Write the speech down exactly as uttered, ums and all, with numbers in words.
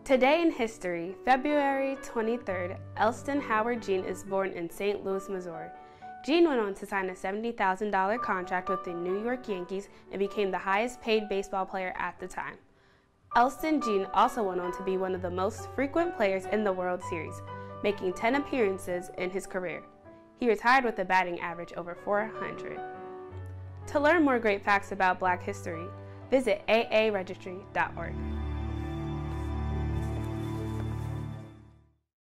Today in history, February twenty-third, Elston Howard Jean is born in Saint Louis, Missouri. Jean went on to sign a seventy thousand dollar contract with the New York Yankees and became the highest paid baseball player at the time. Elston Jean also went on to be one of the most frequent players in the World Series, making ten appearances in his career. He retired with a batting average over four hundred. To learn more great facts about Black history, visit A A registry dot org.